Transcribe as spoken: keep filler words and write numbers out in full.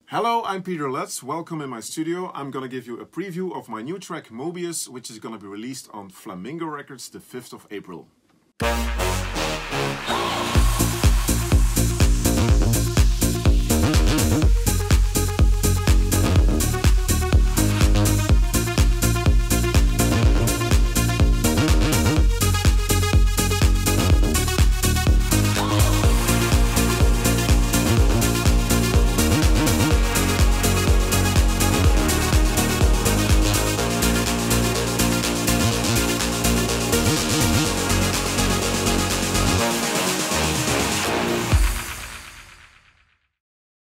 Hello, I'm Peter Luts. Welcome in my studio. I'm gonna give you a preview of my new track Mobius, which is gonna be released on Flamingo Records the fifth of April.